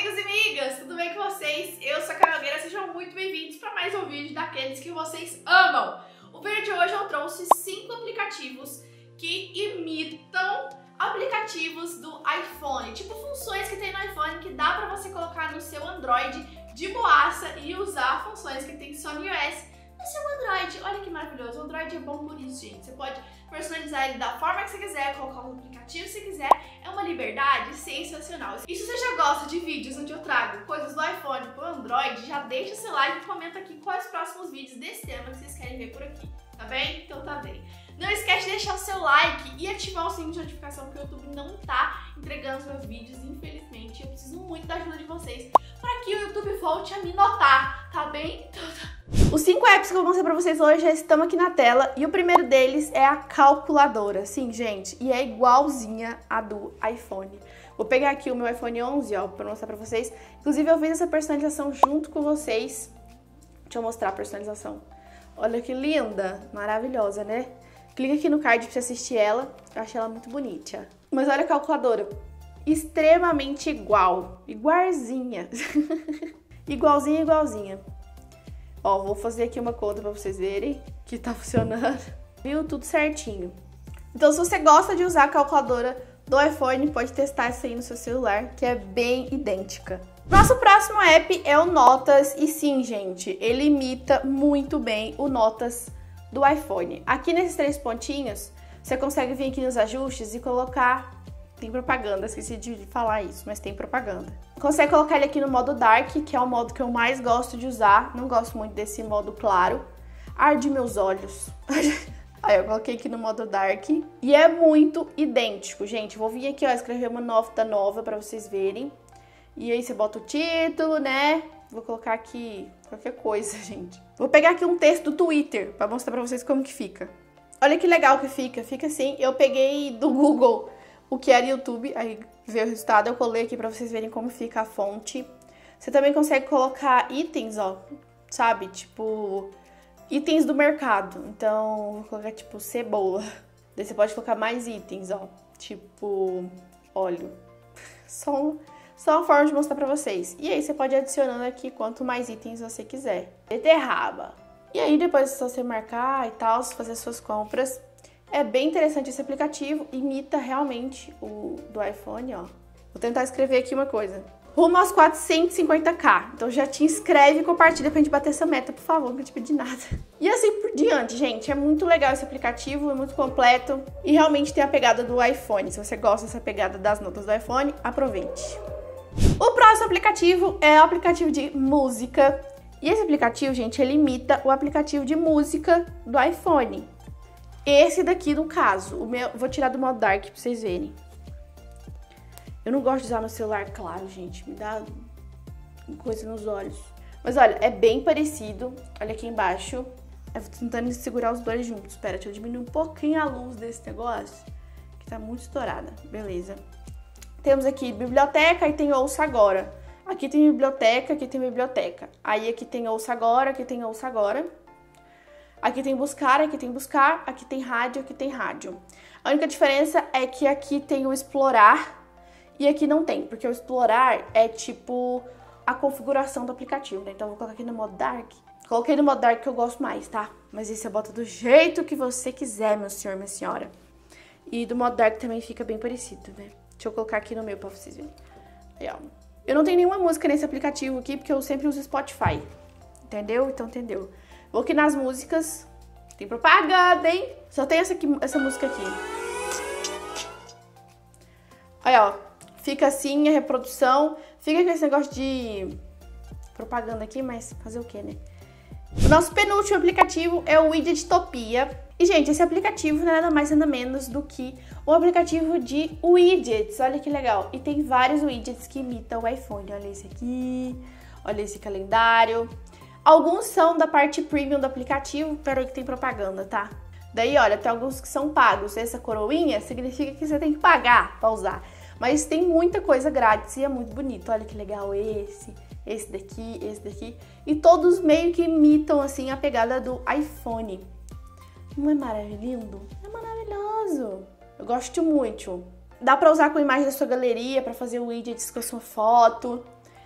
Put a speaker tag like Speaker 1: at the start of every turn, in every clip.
Speaker 1: amigos e amigas, tudo bem com vocês? Eu sou a Carol Nogueira, sejam muito bem-vindos para mais um vídeo daqueles que vocês amam. O vídeo de hoje eu trouxe 5 aplicativos que imitam aplicativos do iPhone, tipo funções que tem no iPhone que dá para você colocar no seu Android de boaça e usar funções que tem só no iOS no seu Android. Olha que maravilhoso, o Android é bom por isso, gente. Você pode personalizar ele da forma que você quiser, colocar um aplicativo que você quiser. É uma liberdade sensacional. E se você já gosta de vídeos onde eu trago coisas do iPhone para o Android, já deixa seu like e comenta aqui quais os próximos vídeos desse tema que vocês querem ver por aqui. Tá bem? Então tá bem. Não esquece de deixar o seu like e ativar o sininho de notificação, porque o YouTube não tá entregando os meus vídeos, infelizmente. Eu preciso muito da ajuda de vocês para que o YouTube volte a me notar, tá bem? Então tá. Os 5 apps que eu vou mostrar pra vocês hoje já estão aqui na tela e o primeiro deles é a calculadora. Sim, gente, e é igualzinha a do iPhone. Vou pegar aqui o meu iPhone 11, ó, pra mostrar pra vocês. Inclusive, eu fiz essa personalização junto com vocês. Deixa eu mostrar a personalização. Olha que linda, maravilhosa, né? Clica aqui no card pra você assistir ela. Eu achei ela muito bonita. Mas olha a calculadora. Extremamente igual. Igualzinha. Igualzinha, igualzinha. Ó, vou fazer aqui uma conta pra vocês verem que tá funcionando. Viu? Tudo certinho. Então, se você gosta de usar a calculadora do iPhone, pode testar essa aí no seu celular, que é bem idêntica. Nosso próximo app é o Notas. E sim, gente, ele imita muito bem o Notas do iPhone. Aqui nesses 3 pontinhos, você consegue vir aqui nos ajustes e colocar... Tem propaganda, esqueci de falar isso, mas tem propaganda. Consegue colocar ele aqui no modo Dark, que é o modo que eu mais gosto de usar. Não gosto muito desse modo claro. Arde meus olhos. Aí eu coloquei aqui no modo Dark. E é muito idêntico, gente. Vou vir aqui, ó, escrever uma nota nova pra vocês verem. E aí você bota o título, né? Vou colocar aqui qualquer coisa, gente. Vou pegar aqui um texto do Twitter pra mostrar pra vocês como que fica. Olha que legal que fica. Fica assim. Eu peguei do Google o que era YouTube, aí veio o resultado, eu colei aqui pra vocês verem como fica a fonte. Você também consegue colocar itens, ó, sabe? Tipo, itens do mercado. Então, vou colocar tipo cebola. Daí você pode colocar mais itens, ó, tipo óleo. Só uma forma de mostrar pra vocês. E aí você pode ir adicionando aqui quanto mais itens você quiser. Beterraba. E aí depois é só você marcar e tal, fazer suas compras. É bem interessante esse aplicativo, imita realmente o do iPhone, ó. Vou tentar escrever aqui uma coisa. Rumo aos 450k. Então já te inscreve e compartilha pra gente bater essa meta, por favor, não te pedi nada. E assim por diante, gente. É muito legal esse aplicativo, é muito completo e realmente tem a pegada do iPhone. Se você gosta dessa pegada das notas do iPhone, aproveite. O próximo aplicativo é o aplicativo de música. E esse aplicativo, gente, ele imita o aplicativo de música do iPhone. Esse daqui, no caso, o meu, vou tirar do modo Dark pra vocês verem. Eu não gosto de usar no celular claro, gente. Me dá coisa nos olhos. Mas olha, é bem parecido. Olha aqui embaixo. Eu tô tentando segurar os dois juntos. Espera, deixa eu diminuir um pouquinho a luz desse negócio, que tá muito estourada. Beleza. Temos aqui biblioteca e tem ouça agora. Aqui tem biblioteca, aqui tem biblioteca. Aí aqui tem ouça agora, aqui tem ouça agora. Aqui tem buscar, aqui tem buscar, aqui tem rádio, aqui tem rádio. A única diferença é que aqui tem o explorar e aqui não tem, porque o explorar é tipo a configuração do aplicativo, né? Então eu vou colocar aqui no modo Dark. Coloquei no modo Dark que eu gosto mais, tá? Mas esse você bota do jeito que você quiser, meu senhor, minha senhora. E do modo Dark também fica bem parecido, né? Deixa eu colocar aqui no meu pra vocês verem. Aí, ó. Eu não tenho nenhuma música nesse aplicativo aqui, porque eu sempre uso Spotify. Entendeu? Então, entendeu? Vou aqui nas músicas. Tem propaganda, hein? Só tem essa música aqui. Olha, ó. Fica assim a reprodução. Fica com esse negócio de propaganda aqui, mas fazer o quê, né? O nosso penúltimo aplicativo é o Widgetopia. E, gente, esse aplicativo não é nada mais nada menos do que um aplicativo de widgets. Olha que legal. E tem vários widgets que imitam o iPhone. Olha esse aqui. Olha esse calendário. Alguns são da parte premium do aplicativo. Peraí que tem propaganda, tá? Daí, olha, tem alguns que são pagos. Essa coroinha significa que você tem que pagar pra usar. Mas tem muita coisa grátis e é muito bonito. Olha que legal esse daqui. E todos meio que imitam, assim, a pegada do iPhone. Não é maravilhoso? É maravilhoso. Eu gosto muito. Dá pra usar com a imagem da sua galeria pra fazer widgets com a sua foto.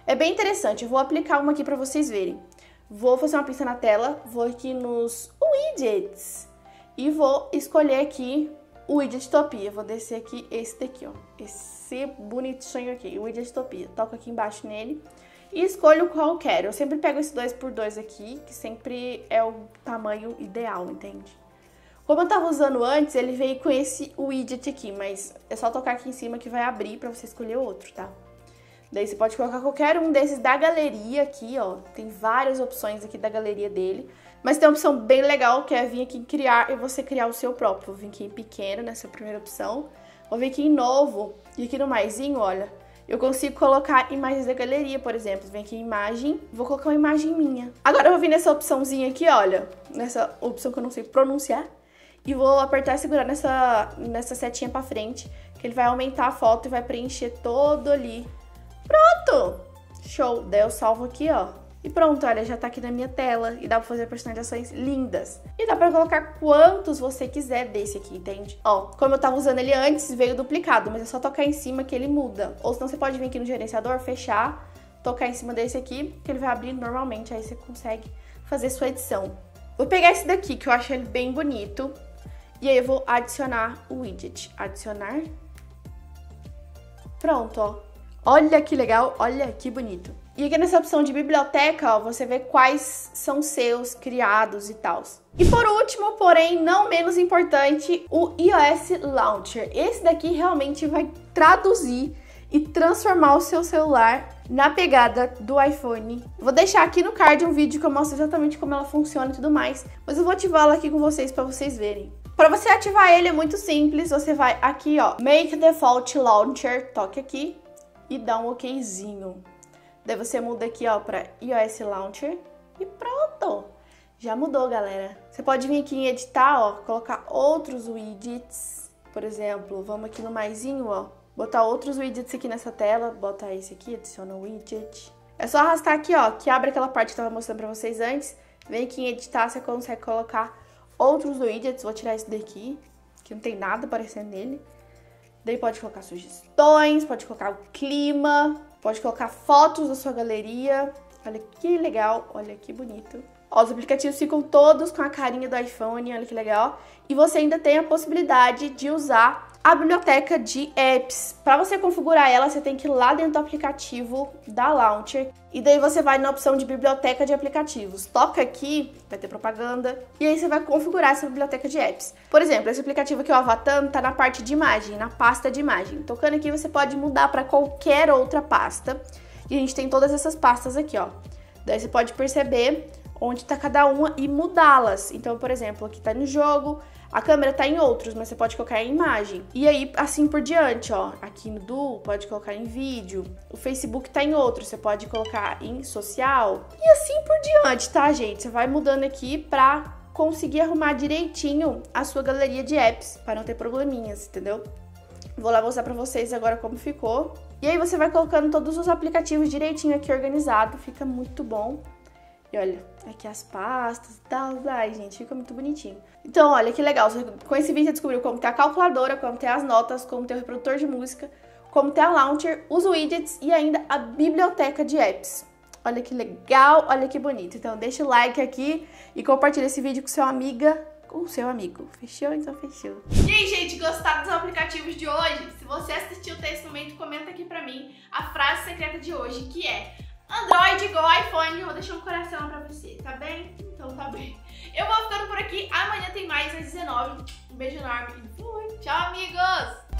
Speaker 1: É bem interessante, eu vou aplicar uma aqui pra vocês verem. Vou fazer uma pista na tela, vou aqui nos widgets e vou escolher aqui o Widgetopia. Vou descer aqui esse daqui, ó. Esse bonitinho aqui, o Widgetopia. Toco aqui embaixo nele e escolho qual eu quero. Eu sempre pego esse 2x2 aqui, que sempre é o tamanho ideal, entende? Como eu tava usando antes, ele veio com esse widget aqui, mas é só tocar aqui em cima que vai abrir pra você escolher outro, tá? Daí você pode colocar qualquer um desses da galeria aqui, ó. Tem várias opções aqui da galeria dele. Mas tem uma opção bem legal, que é vir aqui em criar e você criar o seu próprio. Vou vir aqui em pequeno, nessa primeira opção. Vou vir aqui em novo. E aqui no maisinho, olha, eu consigo colocar imagens da galeria, por exemplo. Vem aqui em imagem, vou colocar uma imagem minha. Agora eu vou vir nessa opçãozinha aqui, olha. Nessa opção que eu não sei pronunciar. E vou apertar e segurar nessa setinha pra frente, que ele vai aumentar a foto e vai preencher todo ali. Pronto! Show! Daí eu salvo aqui, ó. E pronto, olha, já tá aqui na minha tela. E dá pra fazer personalizações lindas. E dá pra colocar quantos você quiser desse aqui, entende? Ó, como eu tava usando ele antes, veio duplicado. Mas é só tocar em cima que ele muda. Ou senão você pode vir aqui no gerenciador, fechar, tocar em cima desse aqui, que ele vai abrir normalmente. Aí você consegue fazer sua edição. Vou pegar esse daqui, que eu acho ele bem bonito. E aí eu vou adicionar o widget. Adicionar. Pronto, ó. Olha que legal, olha que bonito. E aqui nessa opção de biblioteca, ó, você vê quais são seus criados e tal. E por último, porém não menos importante, o iOS Launcher. Esse daqui realmente vai traduzir e transformar o seu celular na pegada do iPhone. Vou deixar aqui no card um vídeo que eu mostro exatamente como ela funciona e tudo mais, mas eu vou ativá-la aqui com vocês para vocês verem. Para você ativar ele é muito simples, você vai aqui, ó, Make Default Launcher, toque aqui e dá um okzinho. Daí você muda aqui, ó, para iOS Launcher e pronto! Já mudou, galera. Você pode vir aqui em editar, ó, colocar outros widgets. Por exemplo, vamos aqui no maisinho, ó, botar outros widgets aqui nessa tela, botar esse aqui, adiciona o widget. É só arrastar aqui, ó, que abre aquela parte que eu tava mostrando pra vocês antes. Vem aqui em editar, você consegue colocar outros widgets. Vou tirar esse daqui, que não tem nada aparecendo nele. Daí pode colocar sugestões, pode colocar o clima, pode colocar fotos da sua galeria. Olha que legal, olha que bonito. Ó, os aplicativos ficam todos com a carinha do iPhone, olha que legal. E você ainda tem a possibilidade de usar a biblioteca de apps. Para você configurar ela, você tem que ir lá dentro do aplicativo da Launcher. E daí você vai na opção de biblioteca de aplicativos. Toca aqui, vai ter propaganda. E aí você vai configurar essa biblioteca de apps. Por exemplo, esse aplicativo aqui, o Avatar, tá na parte de imagem, na pasta de imagem. Tocando aqui, você pode mudar para qualquer outra pasta. E a gente tem todas essas pastas aqui, ó. Daí você pode perceber onde tá cada uma e mudá-las. Então, por exemplo, aqui tá no jogo, a câmera tá em outros, mas você pode colocar em imagem. E aí, assim por diante, ó. Aqui no Duo, pode colocar em vídeo. O Facebook tá em outros, você pode colocar em social. E assim por diante, tá, gente? Você vai mudando aqui pra conseguir arrumar direitinho a sua galeria de apps, para não ter probleminhas, entendeu? Vou lá mostrar pra vocês agora como ficou. E aí você vai colocando todos os aplicativos direitinho aqui organizado, fica muito bom. E olha, aqui as pastas e tal. Ai, gente, fica muito bonitinho. Então, olha que legal. Com esse vídeo você descobriu como ter a calculadora, como ter as notas, como ter o reprodutor de música, como ter a Launcher, os widgets e ainda a biblioteca de apps. Olha que legal, olha que bonito. Então, deixa o like aqui e compartilha esse vídeo com seu amiga, com o seu amigo. Fechou? Então, fechou.
Speaker 2: E aí, gente, gostaram dos aplicativos de hoje? Se você assistiu até esse momento, comenta aqui pra mim a frase secreta de hoje, que é Android igual iPhone. Eu vou deixar um coração pra você, tá bem? Então tá bem. Eu vou ficando por aqui. Amanhã tem mais às 19. Um beijo enorme e fui. Tchau, amigos!